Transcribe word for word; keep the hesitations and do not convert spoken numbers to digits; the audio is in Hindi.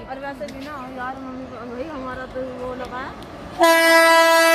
और वैसे भी ना यार मम्मी भाई हमारा तो वो लगा है।